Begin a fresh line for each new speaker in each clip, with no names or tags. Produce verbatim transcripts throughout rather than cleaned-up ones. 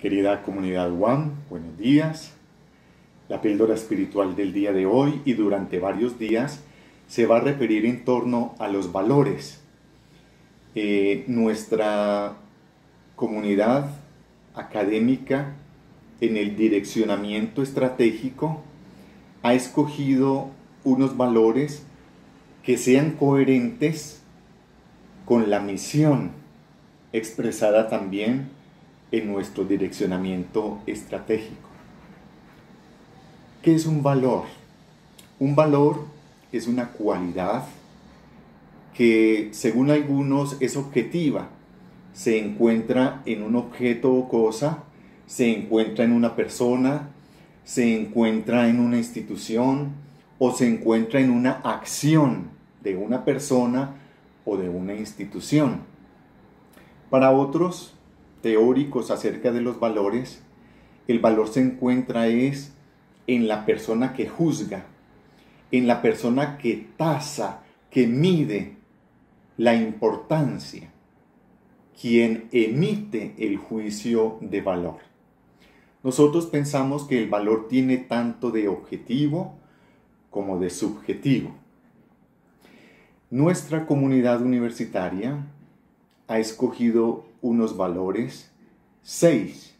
Querida comunidad One, buenos días. La píldora espiritual del día de hoy y durante varios días se va a referir en torno a los valores. Eh, nuestra comunidad académica en el direccionamiento estratégico ha escogido unos valores que sean coherentes con la misión expresada también en nuestro direccionamiento estratégico. ¿Qué es un valor? Un valor es una cualidad que, según algunos, es objetiva. Se encuentra en un objeto o cosa, se encuentra en una persona, se encuentra en una institución o se encuentra en una acción de una persona o de una institución. Para otros teóricos acerca de los valores, el valor se encuentra es en la persona que juzga, en la persona que tasa, que mide la importancia, quien emite el juicio de valor. Nosotros pensamos que el valor tiene tanto de objetivo como de subjetivo. Nuestra comunidad universitaria ha escogido unos valores, seis.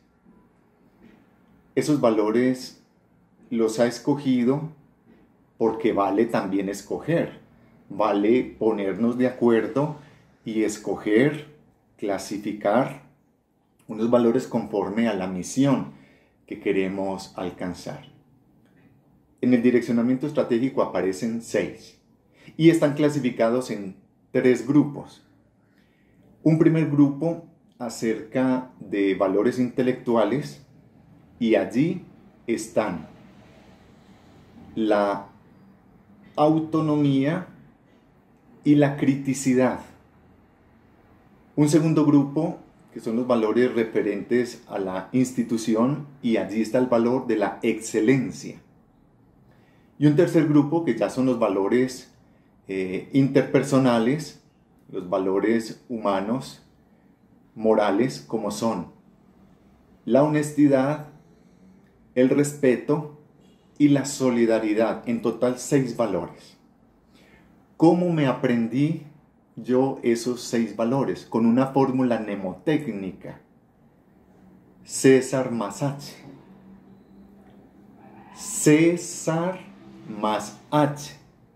Esos valores los ha escogido porque vale también escoger, vale ponernos de acuerdo y escoger, clasificar unos valores conforme a la misión que queremos alcanzar. En el direccionamiento estratégico aparecen seis y están clasificados en tres grupos. Un primer grupo acerca de valores intelectuales y allí están la autonomía y la criticidad. Un segundo grupo que son los valores referentes a la institución y allí está el valor de la excelencia. Y un tercer grupo que ya son los valores eh, interpersonales, los valores humanos, morales, como son la honestidad, el respeto y la solidaridad. En total, seis valores. ¿Cómo me aprendí yo esos seis valores? Con una fórmula mnemotécnica. César más H. César más H.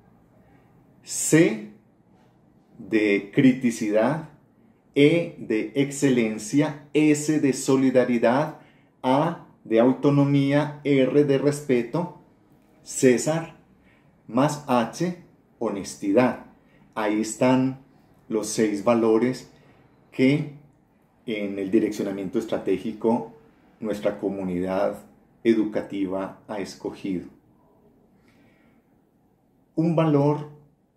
C de criticidad, E de excelencia, S de solidaridad, A de autonomía, R de respeto, César más H, honestidad. Ahí están los seis valores que en el direccionamiento estratégico nuestra comunidad educativa ha escogido. Un valor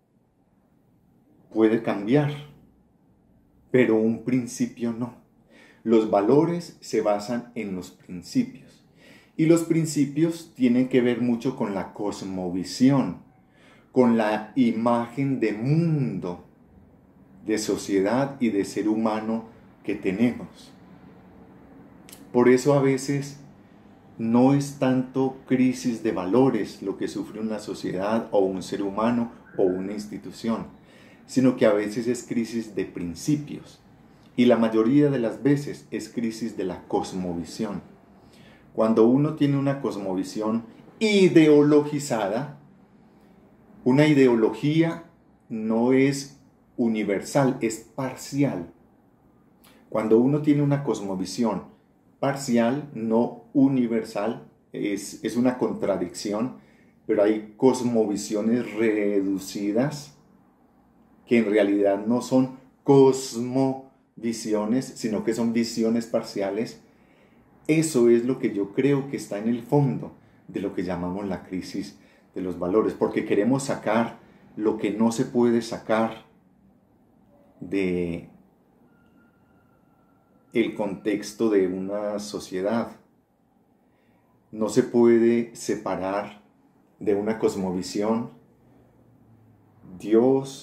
puede cambiar, pero un principio no. Los valores se basan en los principios. Y los principios tienen que ver mucho con la cosmovisión, con la imagen de mundo, de sociedad y de ser humano que tenemos. Por eso a veces no es tanto crisis de valores lo que sufre una sociedad o un ser humano o una institución, sino que a veces es crisis de principios y la mayoría de las veces es crisis de la cosmovisión. Cuando uno tiene una cosmovisión ideologizada, una ideología no es universal, es parcial. Cuando uno tiene una cosmovisión parcial, no universal, es, es una contradicción, pero hay cosmovisiones reducidas que en realidad no son cosmovisiones, sino que son visiones parciales. Eso es lo que yo creo que está en el fondo de lo que llamamos la crisis de los valores, porque queremos sacar lo que no se puede sacar de el contexto de una sociedad. No se puede separar de una cosmovisión Dios,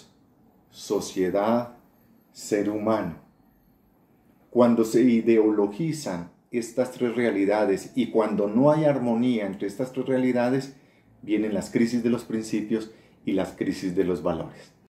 sociedad, ser humano. Cuando se ideologizan estas tres realidades, y cuando no hay armonía entre estas tres realidades, vienen las crisis de los principios y las crisis de los valores.